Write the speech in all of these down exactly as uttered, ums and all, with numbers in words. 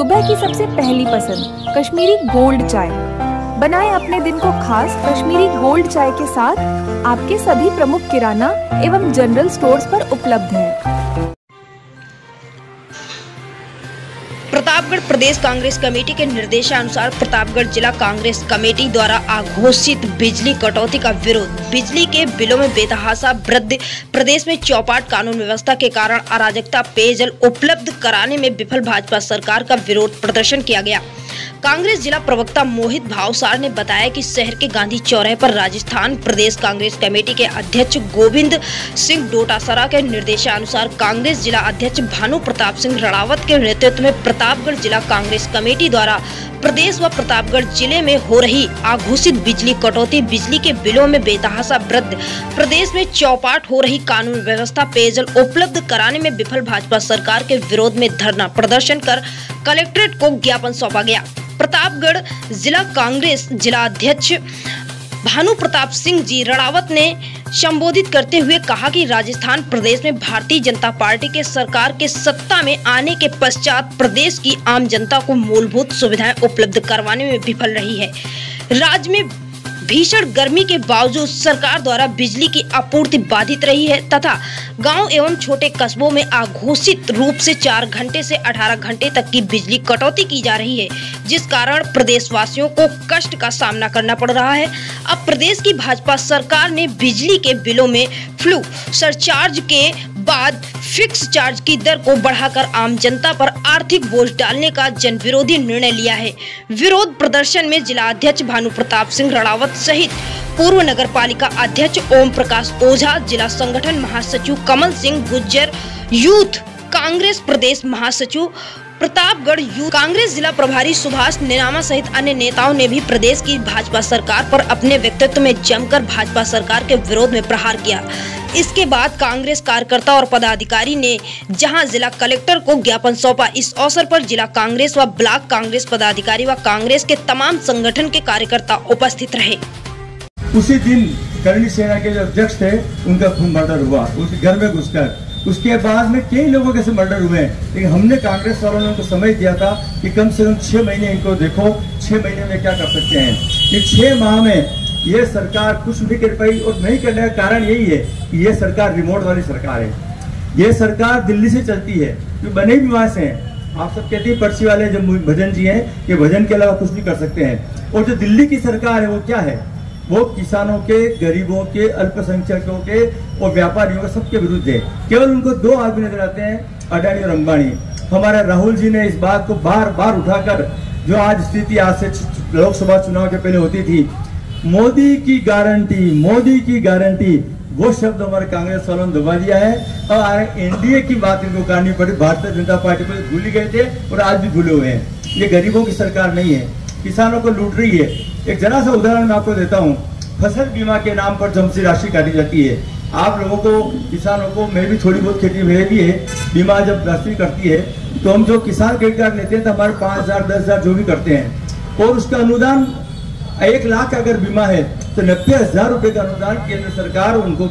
सुबह की सबसे पहली पसंद कश्मीरी गोल्ड चाय। बनाएं अपने दिन को खास कश्मीरी गोल्ड चाय के साथ। आपके सभी प्रमुख किराना एवं जनरल स्टोर्स पर उपलब्ध है। प्रतापगढ़ प्रदेश कांग्रेस कमेटी के निर्देशानुसार प्रतापगढ़ जिला कांग्रेस कमेटी द्वारा अघोषित बिजली कटौती का विरोध। बिजली के बिलों में बेतहाशा वृद्धि, प्रदेश में चौपाट कानून व्यवस्था के कारण अराजकता, पेयजल उपलब्ध कराने में विफल भाजपा सरकार का विरोध प्रदर्शन किया गया। कांग्रेस जिला प्रवक्ता मोहित भावसार ने बताया कि शहर के गांधी चौराहे पर राजस्थान प्रदेश कांग्रेस कमेटी के अध्यक्ष गोविंद सिंह डोटासरा के निर्देशानुसार कांग्रेस जिला अध्यक्ष भानु प्रताप सिंह रणवत के नेतृत्व में प्रतापगढ़ जिला कांग्रेस कमेटी द्वारा प्रदेश व प्रतापगढ़ जिले में हो रही अघोषित बिजली कटौती, बिजली के बिलों में बेतहाशा वृद्धि, प्रदेश में चौपाट हो रही कानून व्यवस्था, पेयजल उपलब्ध कराने में विफल भाजपा सरकार के विरोध में धरना प्रदर्शन कर कलेक्ट्रेट को ज्ञापन सौंपा गया। प्रतापगढ़ जिला कांग्रेस जिला अध्यक्ष भानु प्रताप सिंह जी रणवत ने संबोधित करते हुए कहा कि राजस्थान प्रदेश में भारतीय जनता पार्टी के सरकार के सत्ता में आने के पश्चात प्रदेश की आम जनता को मूलभूत सुविधाएं उपलब्ध करवाने में विफल रही है। राज्य में भीषण गर्मी के बावजूद सरकार द्वारा बिजली की आपूर्ति बाधित रही है तथा गांव एवं छोटे कस्बों में अघोषित रूप से चार घंटे से अठारह घंटे तक की बिजली कटौती की जा रही है, जिस कारण प्रदेशवासियों को कष्ट का सामना करना पड़ रहा है। अब प्रदेश की भाजपा सरकार ने बिजली के बिलों में फ्लू सरचार्ज के बाद फिक्स चार्ज की दर को बढ़ाकर आम जनता पर आर्थिक बोझ डालने का जन विरोधी निर्णय लिया है। विरोध प्रदर्शन में जिला अध्यक्ष भानु प्रताप सिंह रणवत सहित पूर्व नगर पालिका अध्यक्ष ओम प्रकाश ओझा, जिला संगठन महासचिव कमल सिंह गुज्जर, यूथ कांग्रेस प्रदेश महासचिव प्रतापगढ़ यूथ कांग्रेस जिला प्रभारी सुभाष नेनामा सहित अन्य नेताओं ने भी प्रदेश की भाजपा सरकार पर अपने व्यक्तित्व में जमकर भाजपा सरकार के विरोध में प्रहार किया। इसके बाद कांग्रेस कार्यकर्ता और पदाधिकारी ने जहां जिला कलेक्टर को ज्ञापन सौंपा। इस अवसर पर जिला कांग्रेस व ब्लॉक कांग्रेस पदाधिकारी व कांग्रेस के तमाम संगठन के कार्यकर्ता उपस्थित रहे। उसी दिन करणी सेना के जो अध्यक्ष थे उनका खून मर्डर हुआ उनके घर में घुसकर। उसके बाद में कई लोगों के से मर्डर हुए, लेकिन हमने कांग्रेस वालों ने उनको समझ दिया था कि कम से कम छह महीने इनको देखो, छह महीने में क्या कर सकते हैं। कि छह माह में ये सरकार कुछ नहीं कर पाई और नहीं करने का कारण यही है कि ये सरकार रिमोट वाली सरकार है। ये सरकार दिल्ली से चलती है, जो बने भी वहां से हैं। आप सब कहते हैं पर्ची वाले जो भजन जी हैं, ये भजन के अलावा कुछ नहीं कर सकते हैं। और जो दिल्ली की सरकार है वो क्या है, वो किसानों के, गरीबों के, अल्पसंख्यकों के और व्यापारियों के सबके विरुद्ध है। केवल उनको दो आदमी नजर आते हैं, अडानी और अंबानी। हमारे राहुल जी ने इस बात को बार बार उठाकर, जो आज स्थिति आज से लोकसभा चुनाव के पहले होती थी, मोदी की गारंटी, मोदी की गारंटी, वो शब्द हमारे कांग्रेस वालों ने दबा दिया है। और एनडीए की बात इनको करनी पड़ी। भारतीय जनता पार्टी को भूल ही गए थे और आज भी भूले हुए हैं। ये गरीबों की सरकार नहीं है, किसानों को लूट रही है। एक जरा सा उदाहरण मैं आपको देता हूँ। फसल बीमा के नाम पर जो हमसे राशि काटी जाती है, आप लोगों को, किसानों को, मैं भी थोड़ी बहुत खेती मेरे भी है, बीमा जब राशि करती है तो हम जो किसान क्रेडिट कार्ड लेते हैं तो हमारे पाँच हजार दस हजार जो भी करते हैं, और उसका अनुदान एक लाख अगर बीमा है तो नब्बे हजार रुपए का अनुदान केंद्र सरकार उनको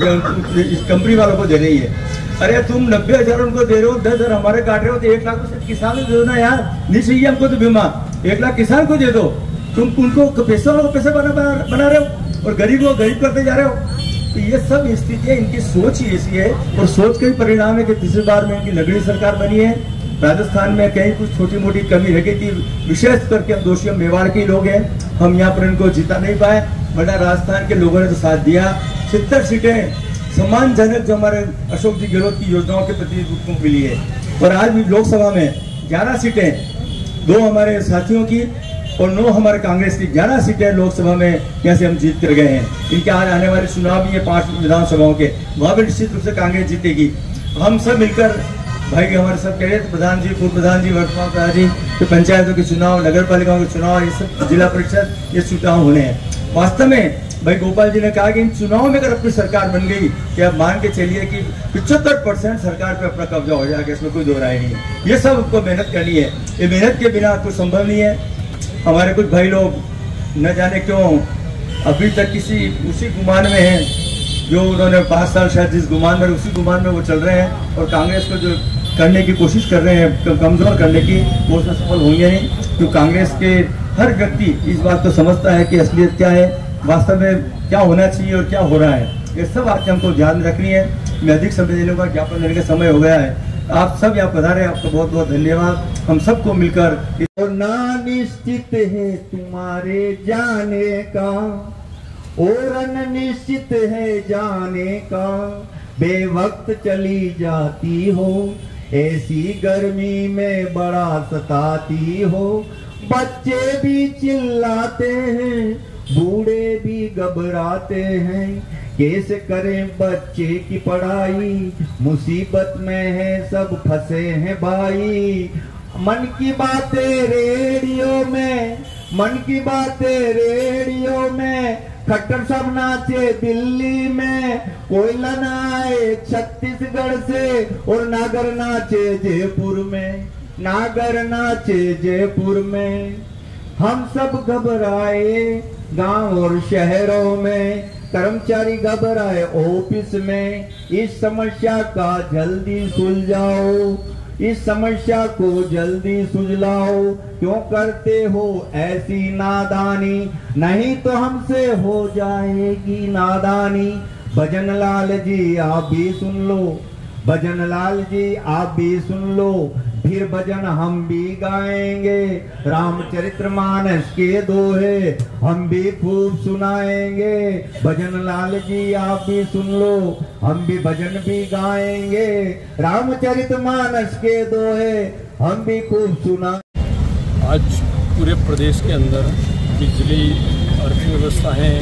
कंपनी वालों को दे रही है। अरे तुम नब्बे हजार उनको दे रहे हो, दस हजार हमारे काट रहे हो, तो एक लाख तो किसान को दे दो ना यार। नहीं चाहिए हमको तो बीमा, एक लाख किसान को दे दो। तुम उनको पैसे वालों को पैसे बना, बना, बना रहे हो और गरीब को गरीब करते जा रहे हो। तो ये सब स्थितियां, इनकी सोच ही ऐसी है और सोच का ही परिणाम है कि तीसरी बार में इनकी नगरीय सरकार बनी है। राजस्थान में कहीं कुछ छोटी मोटी कमी रह गई थी, विशेष करके हम दोषी हम मेवाड़ के लोग हैं, हम यहाँ पर इनको जिता नहीं पाए, वरना राजस्थान के लोगों ने तो साथ दिया। सत्तर सीटें सम्मानजनक जो हमारे अशोक जी गहलोत की योजनाओं के प्रति मिली है। और आज भी लोकसभा में ग्यारह सीटें, दो हमारे साथियों की और नौ हमारे कांग्रेस की, ग्यारह सीटें लोकसभा में यहाँ से हम जीत कर गए हैं। इनके आज आने वाले चुनाव भी है पांच विधानसभाओं के, वहां भी निश्चित रूप से कांग्रेस जीतेगी। हम सब मिलकर, भाई हमारे सब कह रहे थे, प्रधान जी, पूर्व प्रधान जी, वर्तमान प्रधान जी, तो पंचायतों के चुनाव, नगर पालिकाओं के चुनाव, ये सब जिला परिषद, ये चुनाव होने हैं। वास्तव में भाई गोपाल जी ने कहा कि इन चुनाव में अगर अपनी सरकार बन गई कि आप मान के चलिए कि पिछहत्तर परसेंट सरकार पे अपना कब्जा हो जाएगा, इसमें कोई दो राय नहीं है। ये सब आपको मेहनत करनी है, ये मेहनत के बिना कुछ संभव नहीं है। हमारे कुछ भाई लोग न जाने क्यों अभी तक किसी उसी गुमान में हैं जो उन्होंने पाँच साल शायद जिस गुमान में, उसी गुमान में वो चल रहे हैं। और कांग्रेस को जो करने की कोशिश कर रहे हैं, कमजोर करने की, वो उसमें सफल होंगे नहीं। तो कांग्रेस के हर व्यक्ति इस बात को समझता है कि असलियत क्या है, वास्तव में क्या होना चाहिए और क्या हो रहा है। ये सब बातें हमको ध्यान रखनी है। मैं अधिक समय देने का ज्ञापन देने का समय हो गया है। आप सब यहाँ पधारे, आपका बहुत बहुत धन्यवाद। हम सबको मिलकर और ना निश्चित है तुम्हारे जाने का और अनिश्चित है जाने का, बेवक्त चली जाती हो ऐसी गर्मी में बड़ा सताती हो। बच्चे भी चिल्लाते हैं, बूढ़े भी घबराते हैं, कैसे करें बच्चे की पढ़ाई, मुसीबत में है सब फंसे हैं भाई। मन की बातें रेडियो में, मन की बातें रेडियो में, खट्टर सब नाचे दिल्ली में, कोयला नाचे छत्तीसगढ़ से और नागर नाचे जयपुर में, नागर नाचे जयपुर में। हम सब घबराए गांव और शहरों में, कर्मचारी घबराए ऑफिस में। इस समस्या का जल्दी सुलझाओ, इस समस्या को जल्दी सुलझाओ। क्यों करते हो ऐसी नादानी, नहीं तो हमसे हो जाएगी नादानी। भजन लाल जी आप भी सुन लो, भजन लाल जी आप भी सुन लो, फिर भजन हम भी गाएंगे। रामचरितमानस के दोहे हम भी खूब सुनाएंगे। भजन लाल जी आप भी सुन लो, हम भी भजन भी गाएंगे। रामचरितमानस के दोहे हम भी खूब सुना। आज पूरे प्रदेश के अंदर बिजली, अर्थव्यवस्थाएं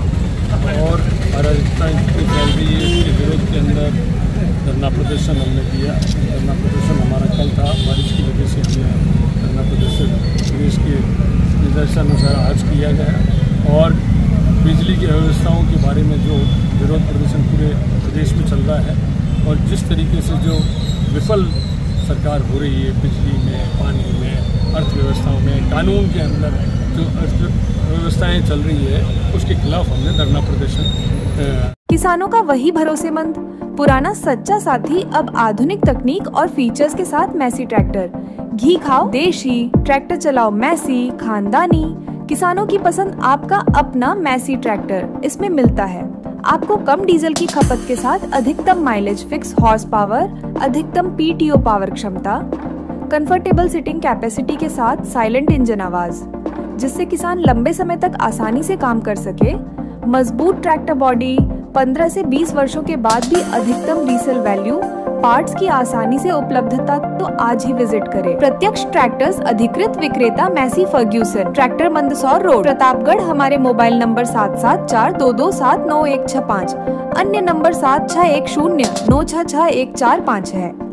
और अराजकता की चल रही है, इसके विरोध के अंदर धरना प्रदर्शन हमने किया। धरना प्रदर्शन हमारा कल था, बारिश की वजह से हमने धरना प्रदर्शन प्रदेश के निर्देशानुसार आज किया गया। और बिजली की व्यवस्थाओं के बारे में जो विरोध प्रदर्शन पूरे प्रदेश में चल रहा है और जिस तरीके से जो विफल सरकार हो रही है बिजली में, पानी में, अर्थव्यवस्थाओं में, कानून के अंदर जो अर्थव्यवस्थाएं चल रही है, उसके खिलाफ हमने धरना प्रदर्शन। किसानों का वही भरोसेमंद पुराना सच्चा साथी अब आधुनिक तकनीक और फीचर्स के साथ मैसी ट्रैक्टर। घी खाओ देशी, ट्रैक्टर चलाओ मैसी, खानदानी। किसानों की पसंद आपका अपना मैसी ट्रैक्टर इसमें मिलता है। आपको कम डीजल की खपत के साथ अधिकतम माइलेज, फिक्स हॉर्स पावर, अधिकतम पीटीओ पावर क्षमता, कंफर्टेबल सिटिंग कैपेसिटी के साथ साइलेंट इंजन आवाज, जिससे किसान लंबे समय तक आसानी से काम कर सके। मजबूत ट्रैक्टर बॉडी, पंद्रह से बीस वर्षों के बाद भी अधिकतम रीसेल वैल्यू, पार्ट्स की आसानी से उपलब्धता। तो आज ही विजिट करें प्रत्यक्ष ट्रैक्टर्स अधिकृत विक्रेता Massey Ferguson, tractor Mandsaur road, Pratapgarh. हमारे मोबाइल नंबर सात सात चार दो दो सात नौ एक छह पाँच, अन्य नंबर सात छह एक शून्य नौ छह छह एक चार पाँच है।